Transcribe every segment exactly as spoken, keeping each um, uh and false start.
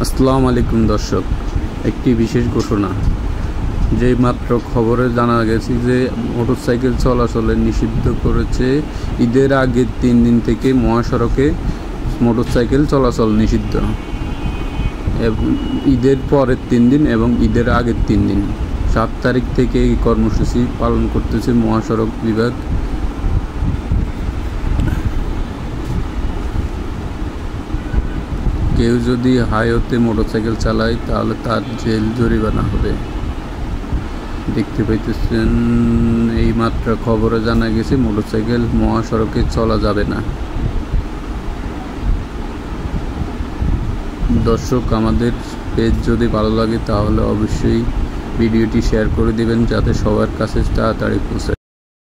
আসসালামু আলাইকুম দর্শক, একটি বিশেষ ঘোষণা। যে মাত্র খবরে জানা গেছে যে মোটরসাইকেল চলাচলে নিষিদ্ধ করেছে। ঈদের আগের তিন দিন থেকে মহাসড়কে মোটরসাইকেল চলাচল নিষিদ্ধ, ঈদের পরের তিন দিন এবং ঈদের আগের তিন দিন। সাত তারিখ থেকে এই কর্মসূচি পালন করতেছে মহাসড়ক বিভাগ। কেউ যদি হাইওয়েতে মোটরসাইকেল চালায় তাহলে তার জেল জরিমানা হবে। দেখতে পাইতেছেন, এই মাত্র খবরে জানা গেছে মোটরসাইকেল মহাসড়কে চলা যাবে না। দর্শক, আমাদের পেজ যদি ভালো লাগে তাহলে অবশ্যই ভিডিওটি শেয়ার করে দিবেন যাতে সবার কাছে তাড়াতাড়ি পৌঁছায়।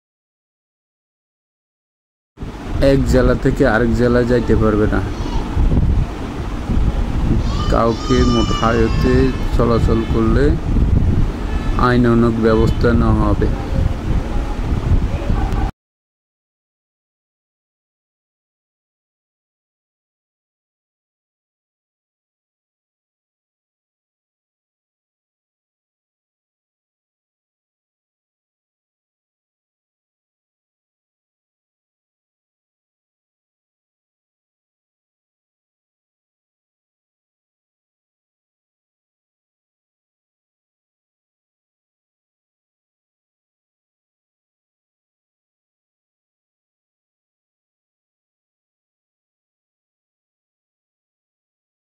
এক জেলা থেকে আরেক জেলায় যাইতে পারবে না, কাউকে মোটর হাইওয়েতে চলাচল করলে আইনানুগ ব্যবস্থা নেওয়া হবে।